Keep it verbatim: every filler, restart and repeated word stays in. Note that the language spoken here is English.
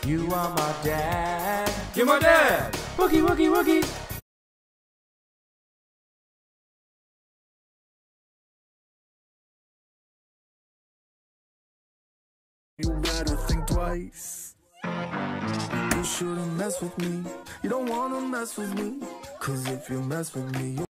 You are my dad. You're my dad. Wookie, wookie, wookie. You better think twice. You shouldn't mess with me. You don't wanna mess with me. Cause if you mess with me,